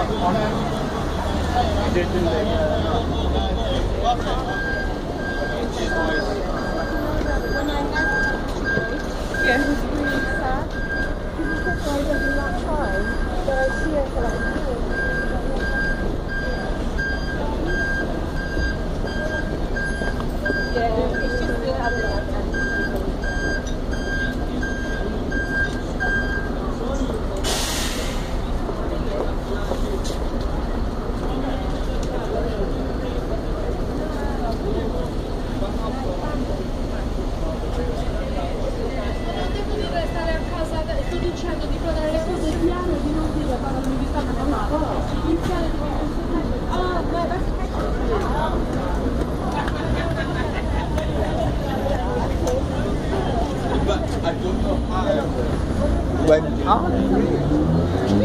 Yeah, it was really sad. Because he said why every that time, but I see her for like a year. Yeah, it's just been having like When